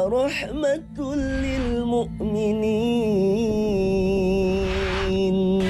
ورحمة للمؤمنين.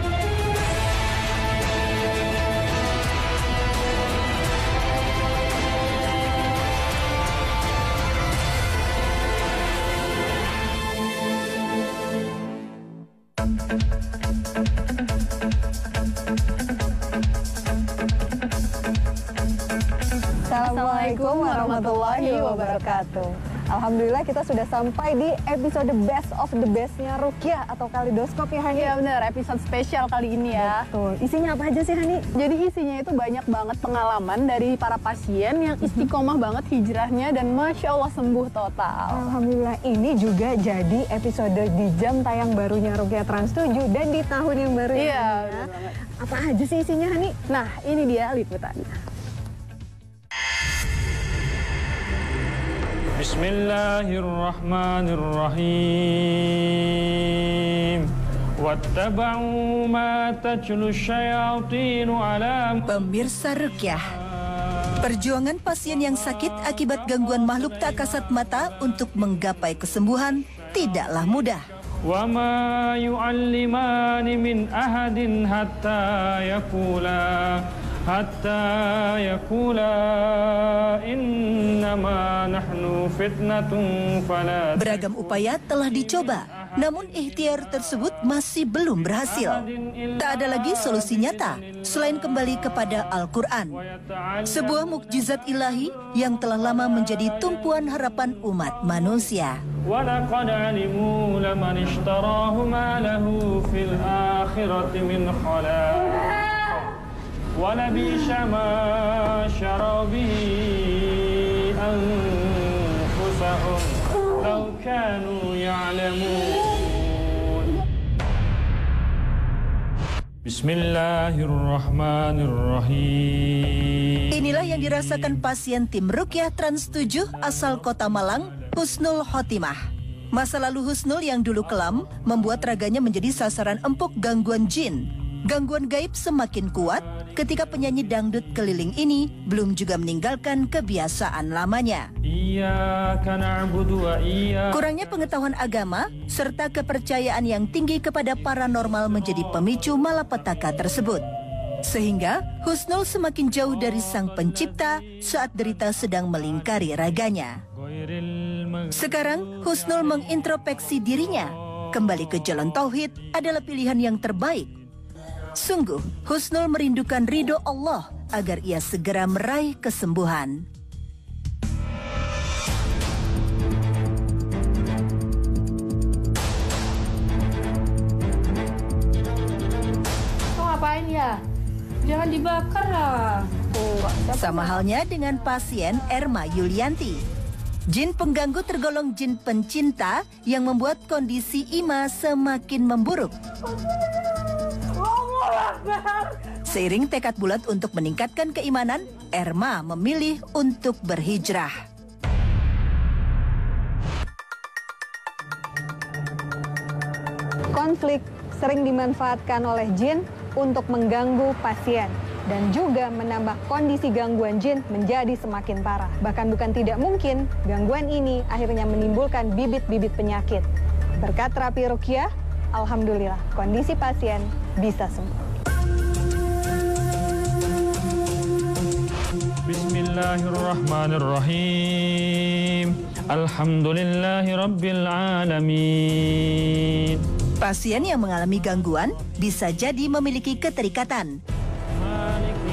Assalamualaikum warahmatullahi wabarakatuh. Alhamdulillah kita sudah sampai di episode best of the bestnya Ruqyah atau Kaleidoskop ya Hani? Iya benar, episode spesial kali ini ya. Betul. Isinya apa aja sih Hani? Jadi isinya itu banyak banget pengalaman dari para pasien yang istiqomah banget hijrahnya dan Masya Allah sembuh total. Alhamdulillah, ini juga jadi episode di jam tayang barunya Ruqyah Trans 7 dan di tahun yang baru Iya, ya. benar banget. Apa aja sih isinya Hani? Nah ini dia liputannya. Bismillahirrahmanirrahim. Wattaba'u ma tatlu syayatin ala. Pemirsa Ruqyah, perjuangan pasien yang sakit akibat gangguan makhluk tak kasat mata untuk menggapai kesembuhan tidaklah mudah. Wa ma yu'allimani min ahadin hatta yakula innama nahnu fitnatun fala. Beragam upaya telah dicoba, namun ikhtiar tersebut masih belum berhasil. Tak ada lagi solusi nyata selain kembali kepada Al-Quran, sebuah mukjizat ilahi yang telah lama menjadi tumpuan harapan umat manusia. Walaqad alimu laman ishtarahu ma lahu fil akhirati min khalaq. وَلَبِئْسَ مَا شَرَوْا بِهِ أَنفُسَهُمْ لَوْ كَانُوا يَعْلَمُونَ. Bismillahirrahmanirrahim. Inilah yang dirasakan pasien tim Ruqyah Trans 7 asal Kota Malang, Husnul Khotimah. Masa lalu Husnul yang dulu kelam membuat raganya menjadi sasaran empuk gangguan jin. Gangguan gaib semakin kuat ketika penyanyi dangdut keliling ini belum juga meninggalkan kebiasaan lamanya. Kurangnya pengetahuan agama serta kepercayaan yang tinggi kepada paranormal menjadi pemicu malapetaka tersebut. Sehingga Husnul semakin jauh dari sang pencipta saat derita sedang melingkari raganya. Sekarang Husnul mengintrospeksi dirinya. Kembali ke jalan tauhid adalah pilihan yang terbaik. Sungguh, Husnul merindukan ridho Allah agar ia segera meraih kesembuhan. Kau ngapain ya? Jangan dibakar lah. Sama halnya dengan pasien Erma Yulianti. Jin pengganggu tergolong jin pencinta yang membuat kondisi Ima semakin memburuk. Seiring tekad bulat untuk meningkatkan keimanan, Erma memilih untuk berhijrah. Konflik sering dimanfaatkan oleh jin untuk mengganggu pasien dan juga menambah kondisi gangguan jin menjadi semakin parah. Bahkan bukan tidak mungkin gangguan ini akhirnya menimbulkan bibit-bibit penyakit. Berkat terapi Ruqyah, alhamdulillah kondisi pasien bisa sembuh. Bismillahirrahmanirrahim. Alhamdulillahi rabbil alamin. Pasien yang mengalami gangguan bisa jadi memiliki keterikatan. Maliki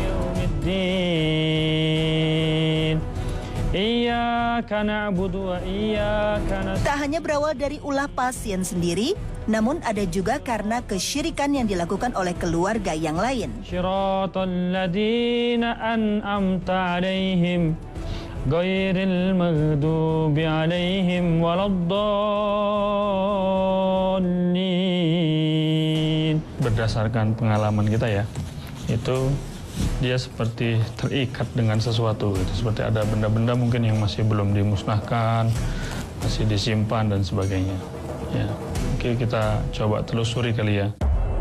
yaumiddin. Iyyaka na'budu wa iyyaka nasta'in. Tak hanya berawal dari ulah pasien sendiri, namun ada juga karena kesyirikan yang dilakukan oleh keluarga yang lain. Shiratal ladzina an'amta 'alaihim ghairil maghdubi 'alaihim waladdallin. Berdasarkan pengalaman kita ya, itu dia seperti terikat dengan sesuatu gitu. Seperti ada benda-benda mungkin yang masih belum dimusnahkan, masih disimpan dan sebagainya ya. Oke, kita coba telusuri kali ya.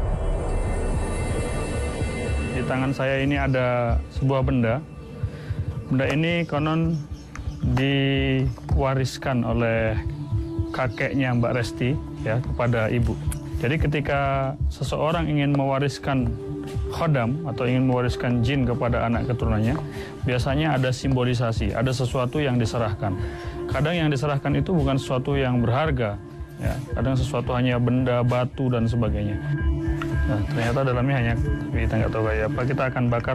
Di tangan saya ini ada sebuah benda. Benda ini konon diwariskan oleh kakeknya Mbak Resti ya kepada ibu. Jadi ketika seseorang ingin mewariskan khodam atau ingin mewariskan jin kepada anak keturunannya, biasanya ada simbolisasi, ada sesuatu yang diserahkan. Kadang yang diserahkan itu bukan sesuatu yang berharga, ya. Kadang sesuatu hanya benda, batu dan sebagainya. Nah, ternyata dalamnya hanya, kita nggak tahu kayak apa. Kita akan bakar.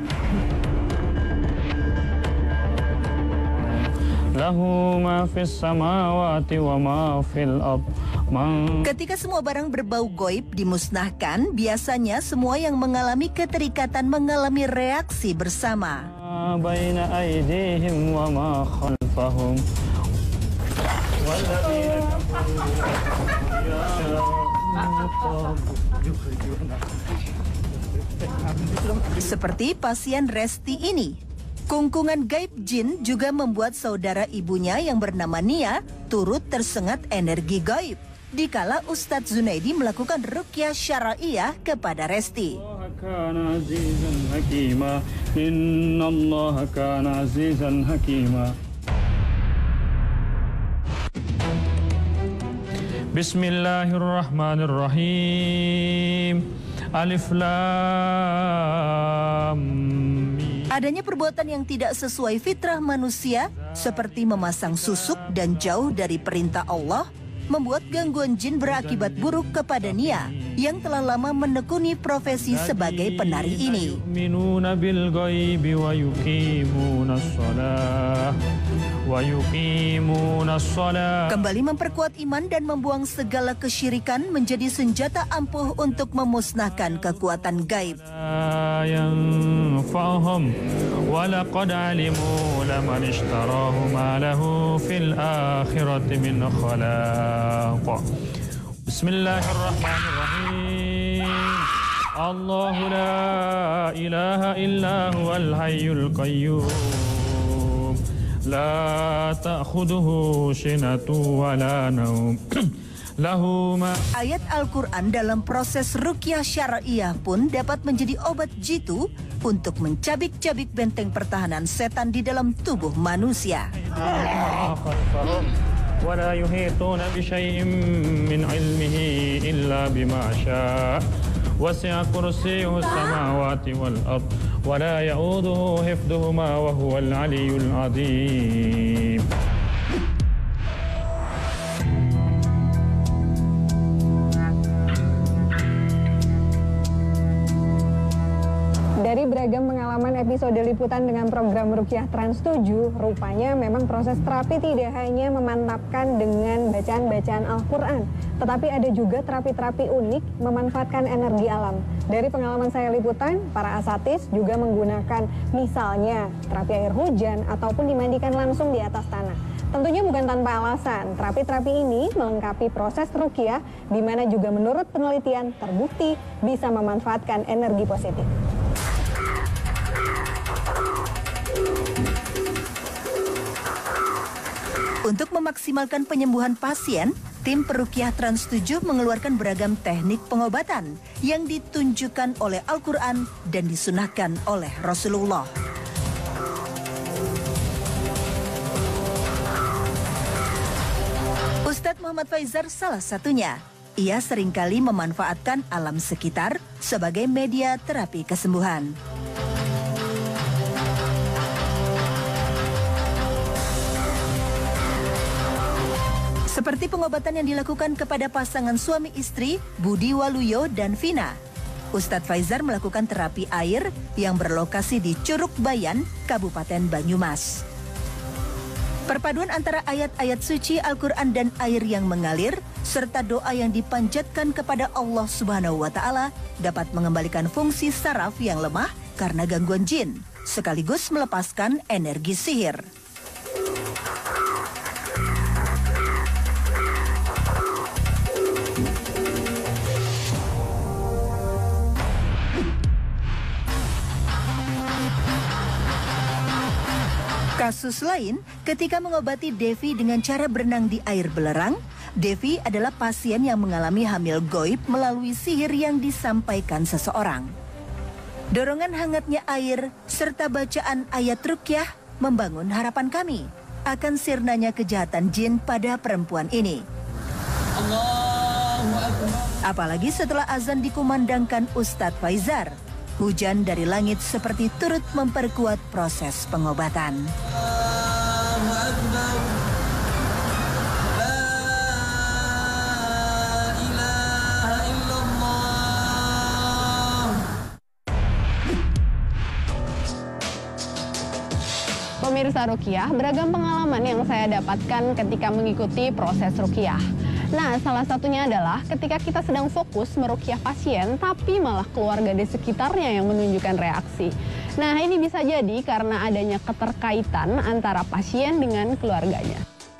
Lahu ma fis samawati wa ma fil ardh. Ketika semua barang berbau goib dimusnahkan, biasanya semua yang mengalami keterikatan mengalami reaksi bersama. Baina aydihim wa ma khalfahum. Seperti pasien Resti ini. Kungkungan gaib jin juga membuat saudara ibunya yang bernama Nia turut tersengat energi gaib dikala Ustadz Zunaidi melakukan ruqyah syara'iyah kepada Resti. Bismillahirrahmanirrahim. Alif Lam Mim. Adanya perbuatan yang tidak sesuai fitrah manusia, seperti memasang susuk dan jauh dari perintah Allah, membuat gangguan jin berakibat buruk kepada Nia yang telah lama menekuni profesi sebagai penari ini. Kembali memperkuat iman dan membuang segala kesyirikan menjadi senjata ampuh untuk memusnahkan kekuatan gaib. Walaqad alimu laman ishtarahu ma lahu fil akhirati min khalaq. Bismillahirrahmanirrahim. Allahu la ilaha illa huwal hayyul qayyum. La ta'khuduhu sinatu wa la naum. Ayat Al-Quran dalam proses ruqyah syara'iyah pun dapat menjadi obat jitu untuk mencabik-cabik benteng pertahanan setan di dalam tubuh manusia. ولا يحيطون بشيء من علمه إلا بما شاء وسع كرسيه السماوات والأرض ولا يؤوده حفظهما وهو العلي العظيم. Dari beragam pengalaman episode liputan dengan program Ruqyah Trans 7, rupanya memang proses terapi tidak hanya memantapkan dengan bacaan-bacaan Al-Quran, tetapi ada juga terapi-terapi unik memanfaatkan energi alam. Dari pengalaman saya liputan, para asatis juga menggunakan misalnya terapi air hujan ataupun dimandikan langsung di atas tanah. Tentunya bukan tanpa alasan, terapi-terapi ini melengkapi proses ruqyah, di mana juga menurut penelitian terbukti bisa memanfaatkan energi positif. Untuk memaksimalkan penyembuhan pasien, tim Peruqyah Trans 7 mengeluarkan beragam teknik pengobatan yang ditunjukkan oleh Al-Quran dan disunahkan oleh Rasulullah. Ustadz Muhammad Faizar salah satunya. Ia seringkali memanfaatkan alam sekitar sebagai media terapi kesembuhan. Seperti pengobatan yang dilakukan kepada pasangan suami istri Budi Waluyo dan Vina. Ustadz Faizar melakukan terapi air yang berlokasi di Curug Bayan, Kabupaten Banyumas. Perpaduan antara ayat-ayat suci Al-Quran dan air yang mengalir, serta doa yang dipanjatkan kepada Allah Subhanahu wa Ta'ala dapat mengembalikan fungsi saraf yang lemah karena gangguan jin, sekaligus melepaskan energi sihir. Kasus lain, ketika mengobati Devi dengan cara berenang di air belerang, Devi adalah pasien yang mengalami hamil goib melalui sihir yang disampaikan seseorang. Dorongan hangatnya air serta bacaan ayat ruqyah membangun harapan kami. akan sirnanya kejahatan jin pada perempuan ini. Apalagi setelah azan dikumandangkan Ustadz Faizar, hujan dari langit seperti turut memperkuat proses pengobatan. Pemirsa Ruqyah, beragam pengalaman yang saya dapatkan ketika mengikuti proses Ruqyah. Nah, salah satunya adalah ketika kita sedang fokus meruqyah pasien, tapi malah keluarga di sekitarnya yang menunjukkan reaksi. Nah, ini bisa jadi karena adanya keterkaitan antara pasien dengan keluarganya.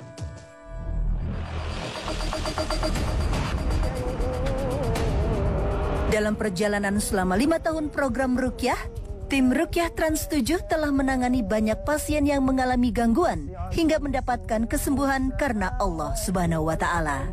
Dalam perjalanan selama 5 tahun program Ruqyah, tim Ruqyah Trans 7 telah menangani banyak pasien yang mengalami gangguan hingga mendapatkan kesembuhan karena Allah Subhanahu wa Ta'ala.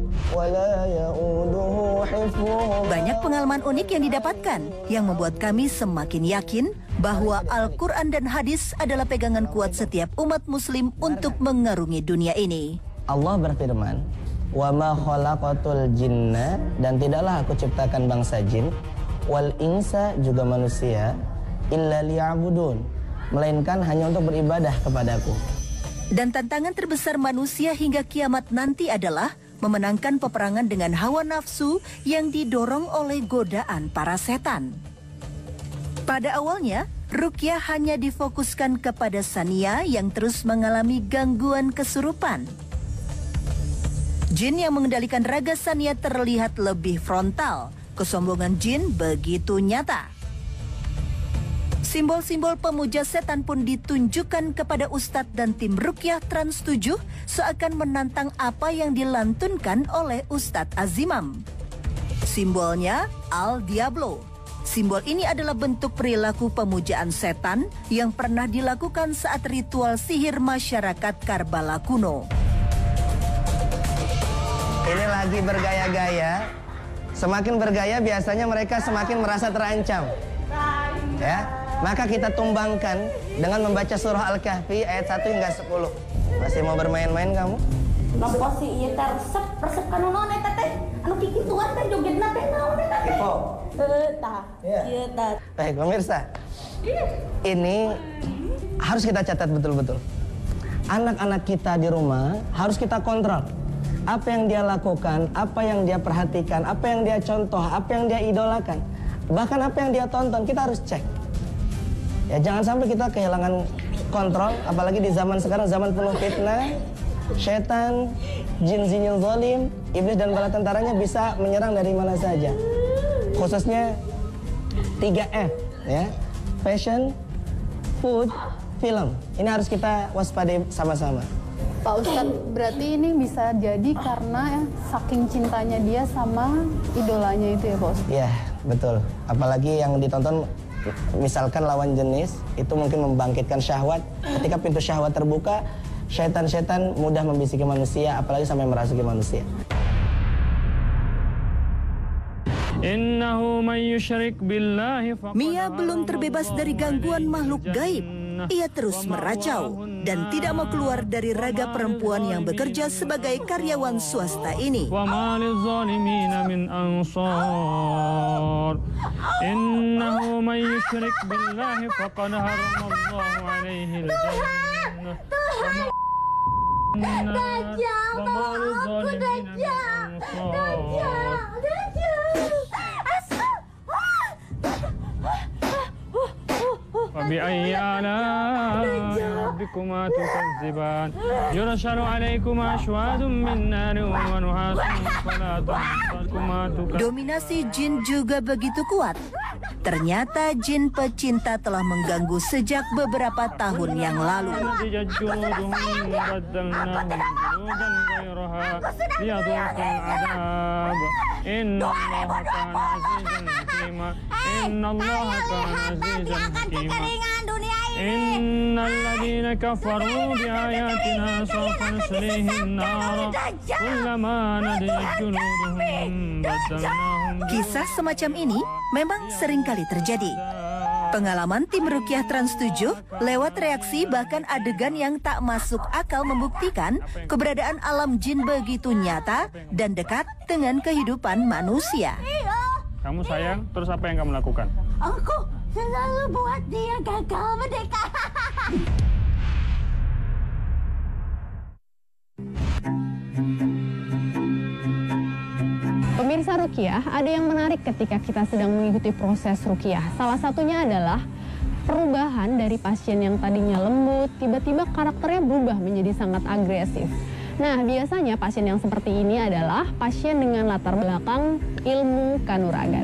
Banyak pengalaman unik yang didapatkan yang membuat kami semakin yakin bahwa Al-Quran dan hadis adalah pegangan kuat setiap umat muslim untuk mengarungi dunia ini. Allah berfirman, "Wa ma khalaqatul jinna," dan tidaklah aku ciptakan bangsa jin, wal insa juga manusia, illa liya'budun, melainkan hanya untuk beribadah kepadaku. Dan tantangan terbesar manusia hingga kiamat nanti adalah memenangkan peperangan dengan hawa nafsu yang didorong oleh godaan para setan. Pada awalnya, Ruqyah hanya difokuskan kepada Sania yang terus mengalami gangguan kesurupan. Jin yang mengendalikan raga Sania terlihat lebih frontal. Kesombongan jin begitu nyata. Simbol-simbol pemuja setan pun ditunjukkan kepada Ustadz dan tim Ruqyah Trans 7 seakan menantang apa yang dilantunkan oleh Ustadz Azimam. Simbolnya Al Diablo. Simbol ini adalah bentuk perilaku pemujaan setan yang pernah dilakukan saat ritual sihir masyarakat Karbala kuno. Ini lagi bergaya-gaya. Semakin bergaya biasanya mereka semakin merasa terancam. Ya. Maka kita tumbangkan dengan membaca surah Al-Kahfi ayat 1 hingga 10. Masih mau bermain-main kamu? Nampo si ieu teh resep kanu naon eta teh? Anu kikituan teh jogetna teh naon eta teh? Ipo. Tah. Ieu tah. Baik, pemirsa. Ini harus kita catat betul-betul. Anak-anak kita di rumah harus kita kontrol. Apa yang dia lakukan, apa yang dia perhatikan, apa yang dia contoh, apa yang dia idolakan. Bahkan apa yang dia tonton, kita harus cek. Ya, jangan sampai kita kehilangan kontrol, apalagi di zaman sekarang, zaman penuh fitnah, setan, jin-jin yang zalim, iblis dan bala tentaranya bisa menyerang dari mana saja. Khususnya 3F, ya, fashion, food, film. Ini harus kita waspadai sama-sama. Pak Ustadz, berarti ini bisa jadi karena saking cintanya dia sama idolanya itu ya Pak Ustadz? Iya, betul. Apalagi yang ditonton, misalkan lawan jenis, itu mungkin membangkitkan syahwat. Ketika pintu syahwat terbuka, syaitan-syaitan mudah membisiki manusia, apalagi sampai merasuki manusia. Mia belum terbebas dari gangguan makhluk gaib. Ia terus meracau dan tidak mau keluar dari raga perempuan yang bekerja sebagai karyawan swasta ini. فبأي آلاء ربكما تكذبان يرسل عليكما أشواظ من نار ونحاس فلا تنصركما تكذبان. Dominasi jin juga begitu kuat. Ternyata jin pecinta telah mengganggu sejak beberapa tahun yang lalu. Innalladzina kafaru biayatina sawfa nuslihim nar kullama nadijat juluduhum badalnahum. Kisah semacam ini memang sering kali terjadi. Pengalaman tim Rukyah Trans 7 lewat reaksi bahkan adegan yang tak masuk akal membuktikan keberadaan alam jin begitu nyata dan dekat dengan kehidupan manusia. Kamu sayang, terus apa yang kamu lakukan? Aku selalu buat dia gagal merdeka. Pemirsa Rukyah, ada yang menarik ketika kita sedang mengikuti proses Rukyah. Salah satunya adalah perubahan dari pasien yang tadinya lembut, tiba-tiba karakternya berubah menjadi sangat agresif. Nah, biasanya pasien yang seperti ini adalah pasien dengan latar belakang ilmu kanuragan.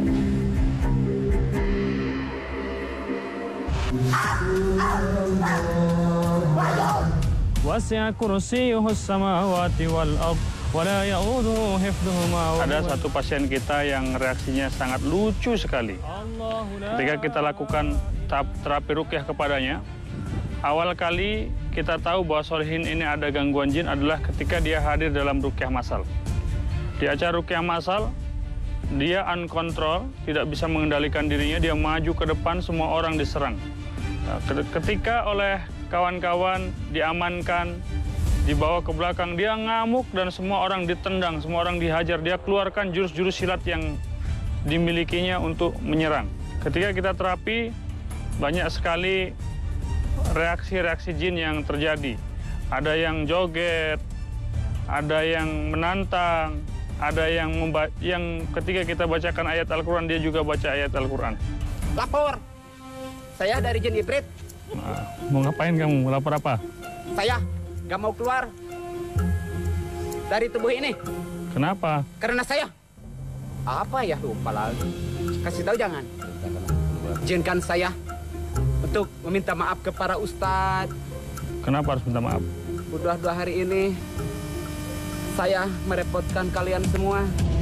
Wasi'a kursiyyuhus samawati wal ardh wa la ya'uduhu hifdhuhuma. Ada satu pasien kita yang reaksinya sangat lucu sekali. Ketika kita lakukan terapi rukyah kepadanya, awal kali kita tahu bahwa Solihin ini ada gangguan jin adalah ketika dia hadir dalam rukyah massal. Di acara rukyah massal, dia uncontrol, tidak bisa mengendalikan dirinya, dia maju ke depan, semua orang diserang. Nah, ketika oleh kawan-kawan diamankan, dibawa ke belakang, dia ngamuk dan semua orang ditendang, semua orang dihajar. Dia keluarkan jurus-jurus silat yang dimilikinya untuk menyerang. Ketika kita terapi, banyak sekali reaksi-reaksi jin yang terjadi. Ada yang joget, ada yang menantang, ada yang ketika kita bacakan ayat Al-Quran, dia juga baca ayat Al-Quran. Lapor, saya dari jin ibrit. Nah, mau ngapain kamu? Lapor apa? Saya nggak mau keluar dari tubuh ini. Kenapa? Karena saya apa ya, lupa lagi. Kasih tahu jangan. Izinkan saya untuk meminta maaf ke para ustadz. Kenapa harus minta maaf? Udah 2 hari ini saya merepotkan kalian semua.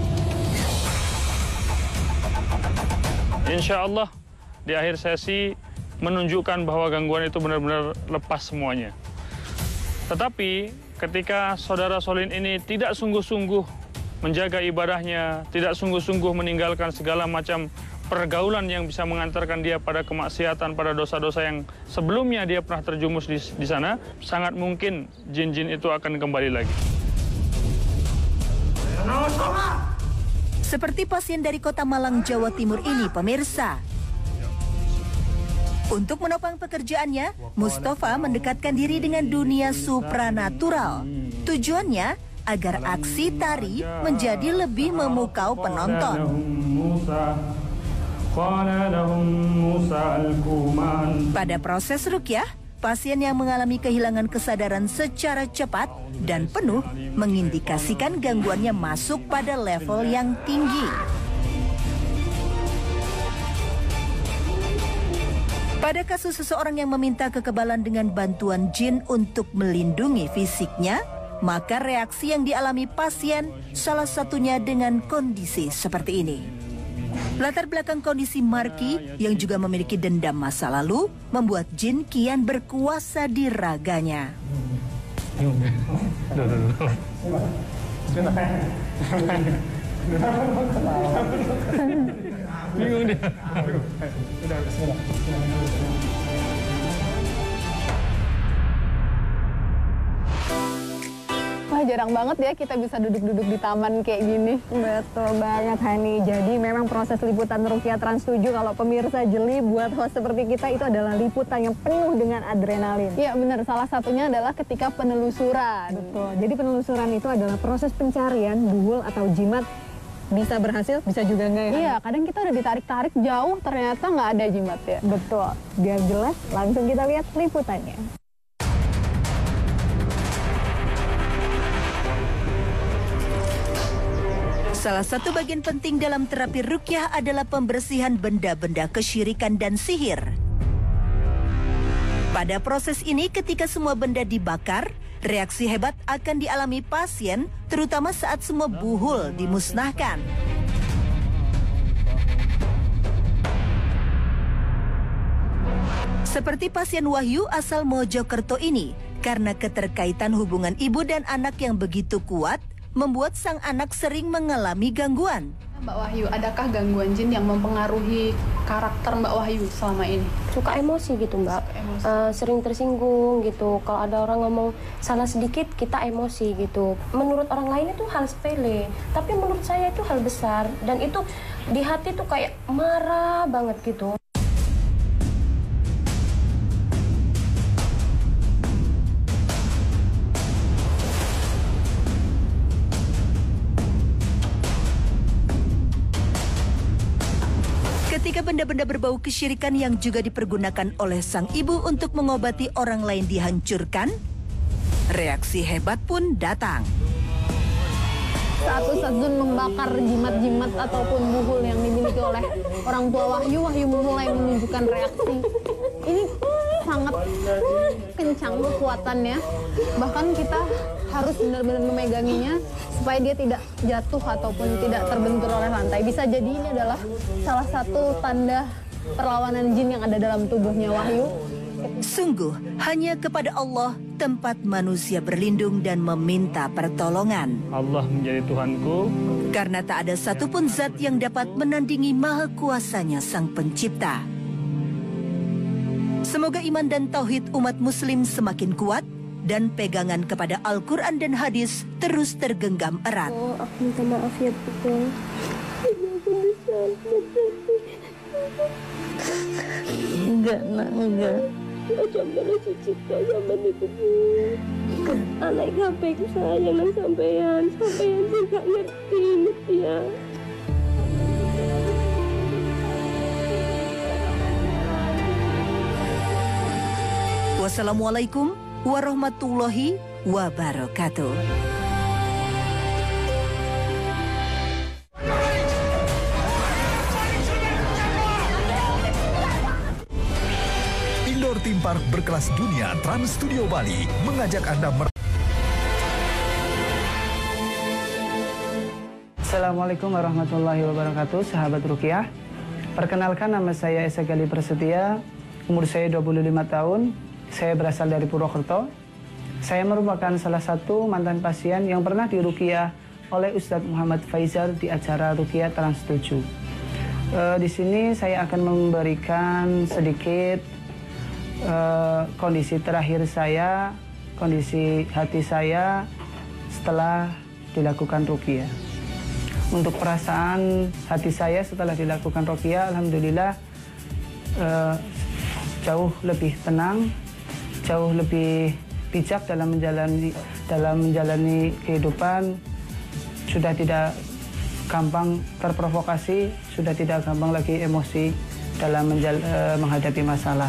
Insya Allah di akhir sesi menunjukkan bahwa gangguan itu benar-benar lepas semuanya. Tetapi ketika saudara Solihin ini tidak sungguh-sungguh menjaga ibadahnya, tidak sungguh-sungguh meninggalkan segala macam pergaulan yang bisa mengantarkan dia pada kemaksiatan, pada dosa-dosa yang sebelumnya dia pernah terjumus di sana, sangat mungkin jin-jin itu akan kembali lagi. Seperti pasien dari kota Malang, Jawa Timur ini, pemirsa. Untuk menopang pekerjaannya, Mustafa mendekatkan diri dengan dunia supranatural. Tujuannya agar aksi tari menjadi lebih memukau penonton. Pada proses rukyah, pasien yang mengalami kehilangan kesadaran secara cepat dan penuh mengindikasikan gangguannya masuk pada level yang tinggi. Pada kasus seseorang yang meminta kekebalan dengan bantuan jin untuk melindungi fisiknya, maka reaksi yang dialami pasien salah satunya dengan kondisi seperti ini. Latar belakang kondisi Marki yang juga memiliki dendam masa lalu membuat jin kian berkuasa di raganya. Bingung dia. Wah, jarang banget ya kita bisa duduk-duduk di taman kayak gini. Betul banget, Hani. Jadi memang proses liputan Rukyah Trans 7 kalau pemirsa jeli buat host seperti kita itu adalah liputan yang penuh dengan adrenalin. Iya benar, salah satunya adalah ketika penelusuran. Betul. Jadi penelusuran itu adalah proses pencarian buhul atau jimat. Bisa berhasil, bisa juga enggak ya? Iya, kadang kita udah ditarik-tarik jauh, ternyata nggak ada jimatnya. Betul. Biar jelas, langsung kita lihat liputannya. Salah satu bagian penting dalam terapi rukyah adalah pembersihan benda-benda kesyirikan dan sihir. Pada proses ini, ketika semua benda dibakar, reaksi hebat akan dialami pasien, terutama saat semua buhul dimusnahkan. Seperti pasien Wahyu asal Mojokerto ini, karena keterkaitan hubungan ibu dan anak yang begitu kuat, membuat sang anak sering mengalami gangguan. Mbak Wahyu, adakah gangguan jin yang mempengaruhi karakter Mbak Wahyu selama ini? Suka emosi gitu Mbak, sering tersinggung gitu. Kalau ada orang ngomong salah sedikit, kita emosi gitu. Menurut orang lain itu hal sepele, tapi menurut saya itu hal besar. Dan itu di hati tuh kayak marah banget gitu. Ketika benda-benda berbau kesyirikan yang juga dipergunakan oleh sang ibu untuk mengobati orang lain dihancurkan, reaksi hebat pun datang. Saat Ustadz Zun membakar jimat-jimat ataupun buhul yang dimiliki oleh orang tua Wahyu, Wahyu mulai menunjukkan reaksi. Ini sangat kencang kekuatannya. Bahkan kita harus benar-benar memeganginya supaya dia tidak jatuh ataupun tidak terbentur oleh lantai. Bisa jadi ini adalah salah satu tanda perlawanan jin yang ada dalam tubuhnya Wahyu. Sungguh, hanya kepada Allah tempat manusia berlindung dan meminta pertolongan. Allah menjadi Tuhanku. Karena tak ada satupun zat yang dapat menandingi maha kuasanya Sang Pencipta. Semoga iman dan tauhid umat muslim semakin kuat dan pegangan kepada Al-Quran dan hadis terus tergenggam erat. Oh, aku minta maaf ya Bu. Enggak, nak, enggak. Cobalah cicipkan sama itu Bu. Anak gampang sayang dan sampean juga ngerti ya. Wassalamualaikum warahmatullahi wabarakatuh. Indoor Theme Park berkelas dunia Trans Studio Bali mengajak Anda Assalamualaikum warahmatullahi wabarakatuh, sahabat Ruqyah. Perkenalkan, nama saya Esa Gali Prasetya, umur saya 25 tahun. Saya berasal dari Purwokerto. Saya merupakan salah satu mantan pasien yang pernah diruqyah oleh Ustadz Muhammad Faizal di acara Ruqyah Trans 7. Di sini saya akan memberikan sedikit kondisi terakhir saya, kondisi hati saya setelah dilakukan ruqyah. Untuk perasaan hati saya setelah dilakukan ruqyah, alhamdulillah jauh lebih tenang, jauh lebih bijak dalam menjalani kehidupan. Sudah tidak gampang terprovokasi, sudah tidak gampang lagi emosi dalam menghadapi masalah.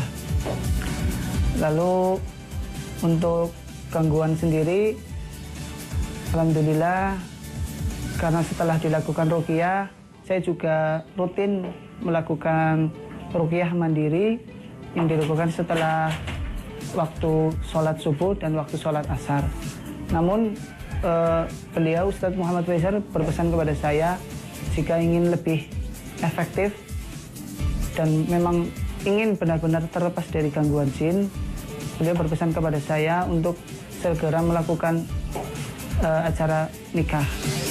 Lalu untuk gangguan sendiri, alhamdulillah karena setelah dilakukan ruqyah, saya juga rutin melakukan ruqyah mandiri yang dilakukan setelah waktu sholat subuh dan waktu sholat asar. Namun beliau Ustadz Muhammad Faizal berpesan kepada saya, jika ingin lebih efektif dan memang ingin benar-benar terlepas dari gangguan jin, beliau berpesan kepada saya untuk segera melakukan acara nikah.